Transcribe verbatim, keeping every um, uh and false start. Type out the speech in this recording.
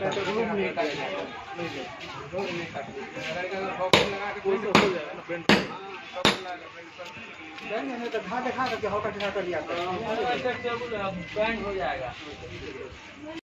दिखा दिखा करके हॉकर दिखा कर लिया बैंड हो जाएगा।